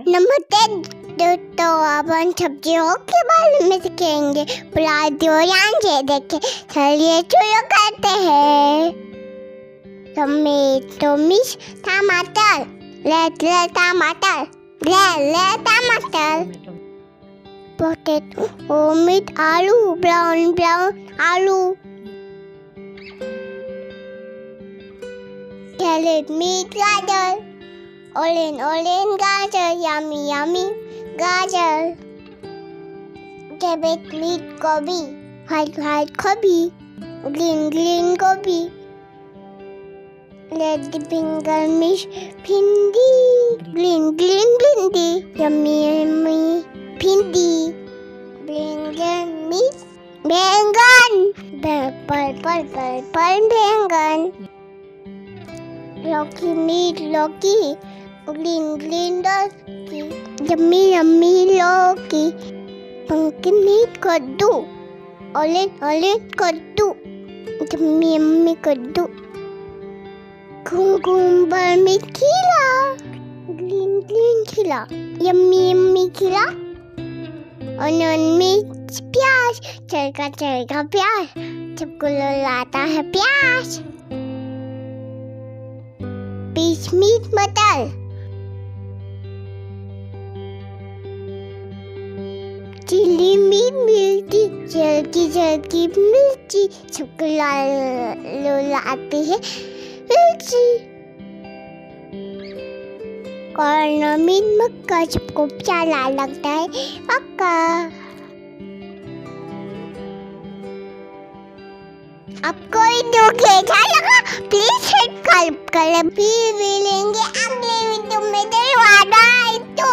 नमस्ते दोस्तों, अपन सब्जियों के बारे में सीखेंगे। ध्यान से देखें। चलिए शुरू करते हैं। टमेटो मिर्च टमाटर, ले टमाटर, ले टमाटर। पोटैटो मिर्च आलू, ब्राउन आलू। कैरेट मिर्च गाजर, ऑरेंज गाजर, यमी गाजर। कैबेज मिर्च गोभी, व्हाइट गोभी, ग्रीन गोभी। रेड फिंगर मिर्च भिंडी, ग्रीन भिंडी, यमी भिंडी। बैंगन मिर्च बैंगन, पर्पल बैंगन। लौकी मिर्च लौकी, ग्रीन लौकी, यम्मी लौकी। पंपकिन मिर्च कद्दू, ऑरेंज कद्दू, यम्मी कद्दू। कुकुम्बर मिर्च खीरा, ग्रीन खीरा, यम्मी खीरा। अनियन मिर्च प्याज, चरका प्याज, सबको लाता है प्याज। पीस मिर्च मटर, चिली मिर्ची, जल्दी मिर्ची, सबको लाते हैं मिर्ची। कॉर्न मिर्च मक्का, सबको प्यारा लगता है मक्का। आपको वीडियो कैसा लगा प्लीज सब्सक्राइब करें। फिर मिलेंगे अगले वीडियो में। धन्यवाद।